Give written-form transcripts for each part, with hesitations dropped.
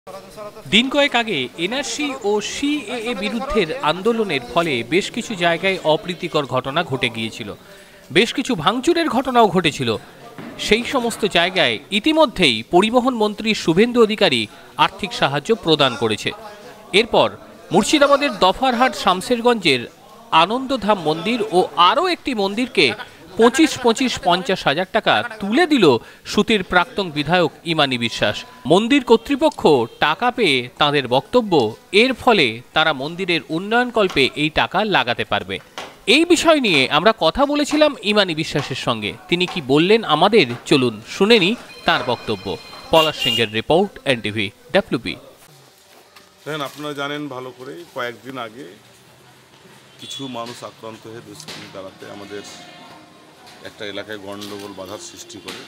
দিন কয়েক আগে এনআরসি ও সিএএ বিরুদ্ধের আন্দোলনের ফলে বেশ কিছু জায়গায় অপ্রীতিকর ঘটনা ঘটে গিয়েছিল, বেশ কিছু ভাঙচুরের ঘটনাও ঘটেছিল। সেই সমস্ত জায়গায় ইতিমধ্যেই পরিবহন মন্ত্রী শুভেন্দু অধিকারী আর্থিক সাহায্য প্রদান করেছে। এরপর মুর্শিদাবাদের দফারহাট শামসেরগঞ্জের আনন্দধাম মন্দির ও আরও একটি মন্দিরকে 25,50,50 টাকা তুলে দিল সুতির প্রাক্তন বিধায়ক ইমানি বিশ্বাস। মন্দির কর্তৃপক্ষ টাকা পেয়ে তাঁদের বক্তব্য, এর ফলে তারা মন্দিরের উন্নয়নকল্পে এই টাকা লাগাতে পারবে। এই বিষয় নিয়ে আমরা কথা বলেছিলাম ইমানি বিশ্বাসের সঙ্গে। তিনি কি বললেন আমাদের, চলুন শুনে নিই তাঁর বক্তব্য। পলাশ সিংহের রিপোর্ট, এনটিভি ডাব্লিউবি। আপনারা জানেন ভালো করে, কয়েকদিন আগে কিছু মানুষ আক্রান্ত হয়ে দুষ্কৃতী দাঁড়াতে আমাদের একটা এলাকায় গণ্ডগোল বাধার সৃষ্টি করে,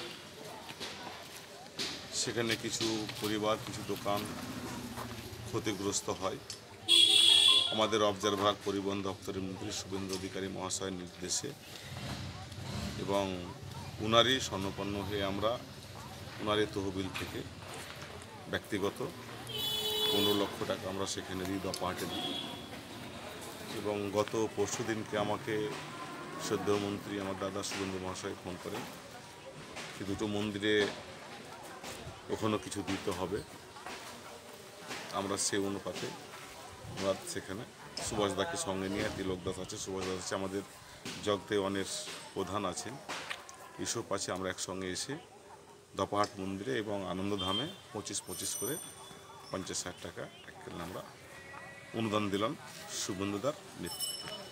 সেখানে কিছু পরিবার, কিছু দোকান ক্ষতিগ্রস্ত হয়। আমাদের অবজারভার পরিবহন দপ্তরের মন্ত্রী শুভেন্দু অধিকারী মহাশয়ের নির্দেশে এবং উনারই স্বর্ণপন্ন হয়ে আমরা উনারই তহবিল থেকে ব্যক্তিগত 15 লক্ষ টাকা আমরা সেখানে দিই, দফাহাটে দিই। এবং গত পরশু দিনকে আমাকে শ্রদ্ধেয় আমার দাদা শুভেন্দু মহাশয় ফোন করেন যে দুটো মন্দিরে ওখানেও কিছু দিতে হবে। আমরা সে অনুপাতে আমরা সেখানে সুভাষদাকে সঙ্গে নিয়ে, তিলক দাস আছে, সুভাষ দাস আছে, আমাদের জগদেওয়ানের প্রধান আছেন, এসব আছে, আমরা একসঙ্গে এসে দফাহাট মন্দিরে এবং আনন্দধামে 25-25 করে 50,000 টাকা আমরা অনুদান দিলাম শুভেন্দুদার নেতৃত্বে।